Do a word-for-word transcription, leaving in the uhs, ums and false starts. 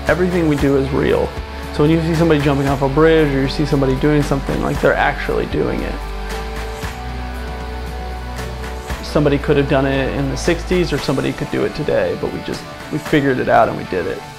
Everything we do is real. So when you see somebody jumping off a bridge or you see somebody doing something, like they're actually doing it. Somebody could have done it in the sixties or somebody could do it today, but we just, we figured it out and we did it.